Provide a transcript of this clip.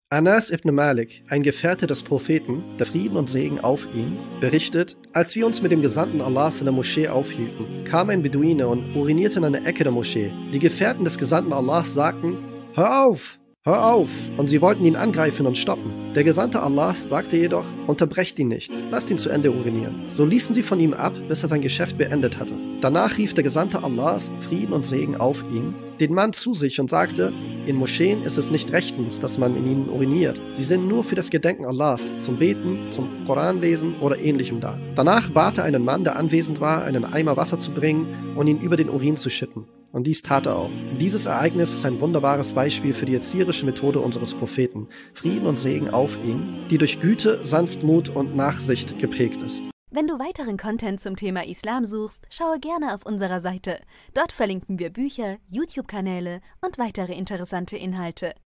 Anas ibn Malik, ein Gefährte des Propheten, der Frieden und Segen auf ihn, berichtet: Als wir uns mit dem Gesandten Allahs in der Moschee aufhielten, kam ein Beduine und urinierte in eine Ecke der Moschee. Die Gefährten des Gesandten Allahs sagten: Hör auf! Hör auf! Und sie wollten ihn angreifen und stoppen. Der Gesandte Allahs sagte jedoch: Unterbrecht ihn nicht, lasst ihn zu Ende urinieren. So ließen sie von ihm ab, bis er sein Geschäft beendet hatte. Danach rief der Gesandte Allahs, Frieden und Segen auf ihn, den Mann zu sich und sagte: In Moscheen ist es nicht rechtens, dass man in ihnen uriniert. Sie sind nur für das Gedenken Allahs, zum Beten, zum Koranlesen oder ähnlichem da. Danach bat er einen Mann, der anwesend war, einen Eimer Wasser zu bringen und ihn über den Urin zu schütten. Und dies tat er auch. Dieses Ereignis ist ein wunderbares Beispiel für die erzieherische Methode unseres Propheten, Frieden und Segen auf ihn, die durch Güte, Sanftmut und Nachsicht geprägt ist. Wenn du weiteren Content zum Thema Islam suchst, schaue gerne auf unserer Seite. Dort verlinken wir Bücher, YouTube-Kanäle und weitere interessante Inhalte.